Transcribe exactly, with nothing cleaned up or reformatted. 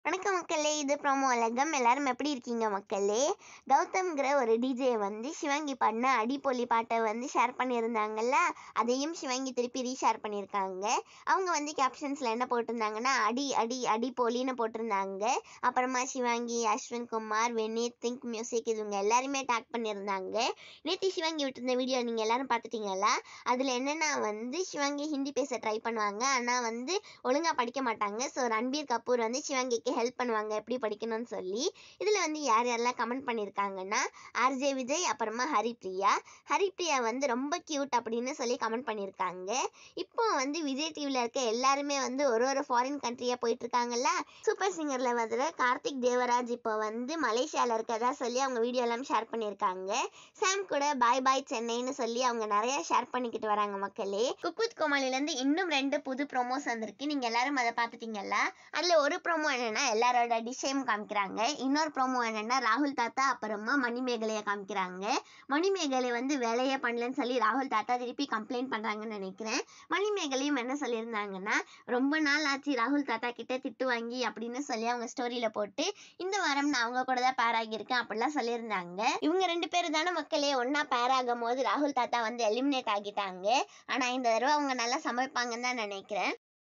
வணக்கம் மக்களே, இது ப்ரோமோ உலகம். எல்லாரும் எப்படி இருக்கீங்க மக்களே? கௌதம்ங்கிற ஒரு டிஜே வந்து சிவாங்கி பாடின அடிப்பொலி பாட்டை வந்து ஷேர் பண்ணியிருந்தாங்கல்ல, அதையும் சிவாங்கி திருப்பி ரீஷேர் பண்ணியிருக்காங்க. அவங்க வந்து கேப்ஷன்ஸில் என்ன போட்டிருந்தாங்கன்னா, அடி அடி அடிப்பொலின்னு போட்டிருந்தாங்க. அப்புறமா சிவாங்கி, அஸ்வின் குமார், வெனித், திங்க் மியூசிக் இவங்க எல்லாருமே டேக் பண்ணியிருந்தாங்க. நேற்று சிவாங்கி விட்டுருந்த வீடியோ நீங்கள் எல்லாரும் பார்த்துட்டீங்களா? அதில் என்னென்னா வந்து சிவாங்கி ஹிந்தி பேச ட்ரை பண்ணுவாங்க, ஆனால் வந்து ஒழுங்காக படிக்க மாட்டாங்க. ஸோ ரன்பீர் கபூர் வந்து சிவாங்கிக்கு ஹெல்ப் பண்ணுவாங்க எப்படி படிக்கணும்னு சொல்லி. இதில் வந்து யார் யாரெல்லாம் கமெண்ட் பண்ணியிருக்காங்கன்னா, ஆர்ஜே விஜய், அப்புறமா ஹரிப்ரியா. ஹரிப்ரியா வந்து ரொம்ப கியூட் அப்படின்னு சொல்லி கமெண்ட் பண்ணியிருக்காங்க. இப்போ வந்து விஜய் டிவியில் இருக்க எல்லாருமே வந்து ஒரு ஒரு ஃபாரின் கண்ட்ரியாக போயிட்டு இருக்காங்கல்ல. சூப்பர் சிங்கரில் வந்து கார்த்திக் தேவராஜ் இப்போ வந்து மலேசியாவில் இருக்கதா சொல்லி அவங்க வீடியோ எல்லாம் ஷேர் பண்ணியிருக்காங்க. சாம் கூட பாய் பாய் சென்னைன்னு சொல்லி அவங்க நிறைய ஷேர் பண்ணிக்கிட்டு வராங்க மக்களே. குக் வித் கோமாளிலேருந்து இன்னும் ரெண்டு புது ப்ரோமோஸ் வந்திருக்கு. நீங்கள் எல்லாரும் அதை பார்த்துட்டீங்களா? அதில் ஒரு ப்ரோமோ என்னன்னா எல்லாரோட டிஷையும் காமிக்கிறாங்க. இன்னொரு ப்ரோமோ என்னன்னா ராகுல் தாத்தா அப்புறமா மணிமேகலையை காமிக்கிறாங்க. மணிமேகலை வந்து வேலையே பண்ணலன்னு சொல்லி ராகுல் தாத்தா திருப்பி கம்ப்ளைண்ட் பண்ணுறாங்கன்னு நினைக்கிறேன். மணிமேகலையும் என்ன சொல்லியிருந்தாங்கன்னா, ரொம்ப நாள் ஆச்சு ராகுல் தாத்தா கிட்ட திட்டு வாங்கி அப்படின்னு சொல்லி அவங்க ஸ்டோரியில் போட்டு, இந்த வாரம் நான் அவங்க கூட தான் பேர் ஆகியிருக்கேன் அப்படிலாம் சொல்லியிருந்தாங்க. இவங்க ரெண்டு பேரும் தானே மக்களே ஒன்றா பேர் ஆகும் போது ராகுல் தாத்தா வந்து எலிமினேட் ஆகிட்டாங்க. ஆனால் இந்த தடவை அவங்க நல்லா சமைப்பாங்கன்னு தான் நினைக்கிறேன்.